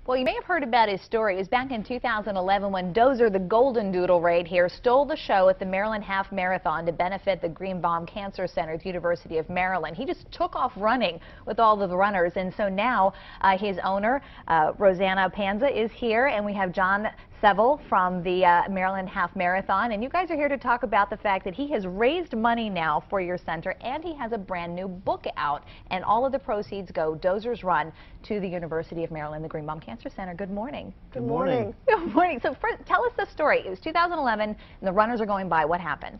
Well, you may have heard about his story. It was back in 2011 when Dozer, the golden doodle right here, stole the show at the Maryland Half Marathon to benefit the Greenbaum Cancer Center at the University of Maryland. He just took off running with all of the runners, and so now his owner, Rosanna Panza, is here, and we have John Seville from the Maryland Half Marathon, and you guys are here to talk about the fact that he has raised money now for your center, and he has a brand new book out, and all of the proceeds go, Dozer's Run, to the University of Maryland, the Greenbaum Cancer Center. Good morning. Good morning. Good morning. So first, tell us the story. It was 2011, and the runners are going by. What happened?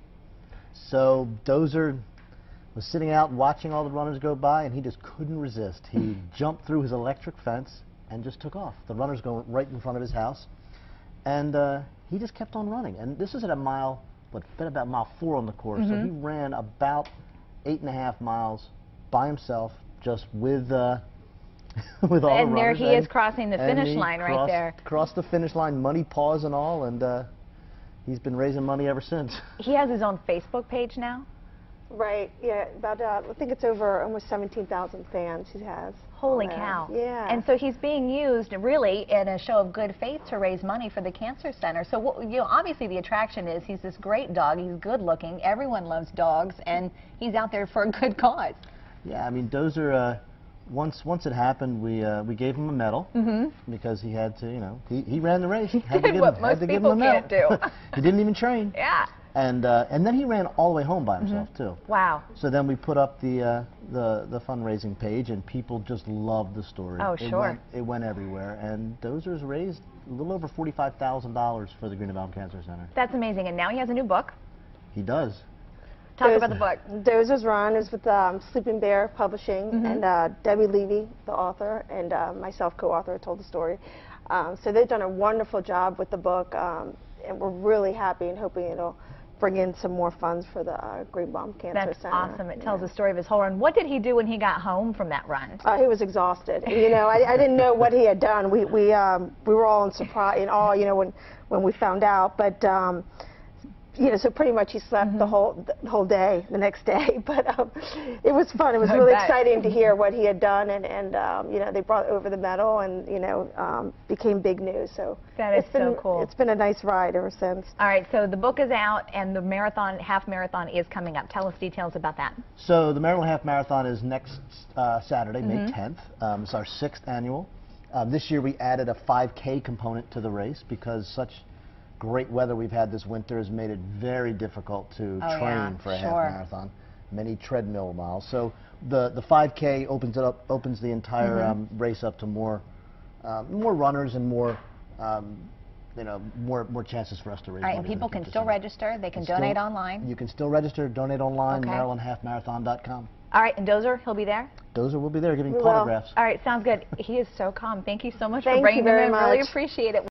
So Dozer was sitting out watching all the runners go by, and he just couldn't resist. He jumped through his electric fence and just took off. The runners go right in front of his house. And he just kept on running. And this is at a mile, about mile 4 on the course. So he ran about 8.5 miles by himself, just with all the runners. And there he is crossing the finish line right there. Crossed the finish line, muddy paws and all, and he's been raising money ever since. He has his own Facebook page now? Right, yeah, about, I think it's over almost 17,000 fans he has. Holy cow. Yeah. And so he's being used really in a show of good faith to raise money for the Cancer Center. So, you know, obviously the attraction is he's this great dog, he's good looking, everyone loves dogs, and he's out there for a good cause. Yeah, I mean, Dozer, once it happened, we gave him a medal because he had to, you know, he ran the race. Had to give what him, most had to give people him a medal. can't do. He didn't even train. Yeah. And then he ran all the way home by himself too. Wow. So then we put up the fundraising page, and people just loved the story. Oh, sure. It went everywhere, and Dozer's raised a little over $45,000 for the Greenbaum Cancer Center. That's amazing. And now he has a new book. He does. Talk about the book. Dozer's Run is with Sleeping Bear Publishing, and Debbie Levy, the author, and myself, co-author, told the story. So they've done a wonderful job with the book, and we're really happy and hoping it'll bring in some more funds for the Greenbaum Cancer Center. That's awesome. It tells the story of his whole run. What did he do when he got home from that run? He was exhausted. You know, I didn't know what he had done. We were all in surprise, in awe, you know, when we found out. But you know, so pretty much he slept the whole day, the next day. But it was fun. It was really exciting to hear what he had done, and you know, they brought over the medal, and you know, became big news. So that is so cool. It's been a nice ride ever since. All right, so the book is out, and the marathon, half marathon, is coming up. Tell us details about that. So the Maryland Half Marathon is next Saturday, May 10th. It's our 6th annual. This year we added a 5K component to the race because such great weather we've had this winter has made it very difficult to train for a half marathon. Many treadmill miles. So the 5K opens the entire race up to more runners and more you know, more chances for us to raise money. All right, and people can still register. They can donate online. You can still register, donate online, MarylandHalfMarathon.com. All right, and Dozer, he'll be there? Dozer will be there giving autographs. All right, sounds good. He is so calm. Thank you so much for Thank bringing you him very in. much. Really appreciate it.